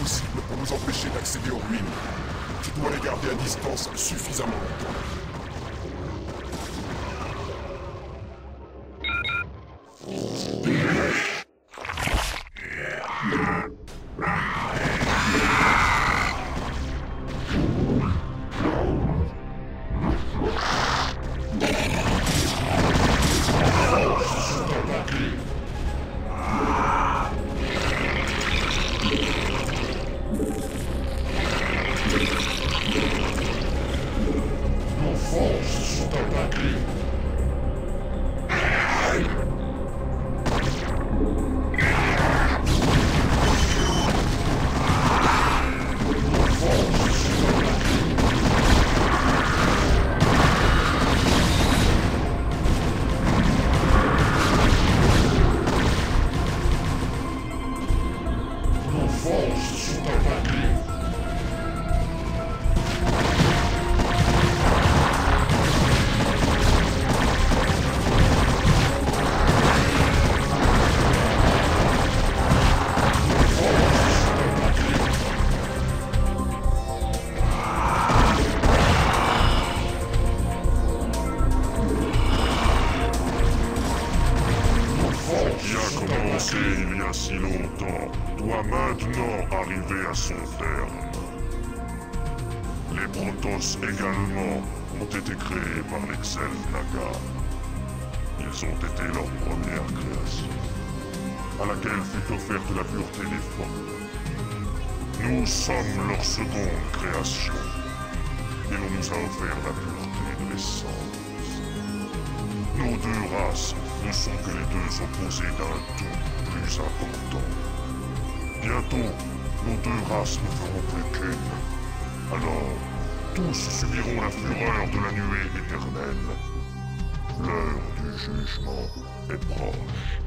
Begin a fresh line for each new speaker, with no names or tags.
possible pour nous empêcher d'accéder aux ruines. Tu dois les garder à distance suffisamment longtemps.
Il y a si longtemps, doit maintenant arriver à son terme. Les Protoss également ont été créés par l'Excel Naga. Ils ont été leur première création, à laquelle fut offerte la pureté des formes. Nous sommes leur seconde création, et l'on nous a offert la pureté de l'essence. Nos deux races ne sont que les deux opposés d'un tout plus important. Bientôt, nos deux races ne feront plus qu'une. Alors, tous subiront la fureur de la nuée éternelle. L'heure du jugement est proche.